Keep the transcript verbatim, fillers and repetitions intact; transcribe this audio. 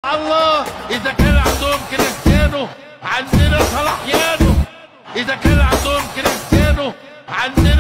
الله، إذا كان عندهم كريستيانو عندنا صلاح يانو، إذا كان عندهم كريستيانو عندنا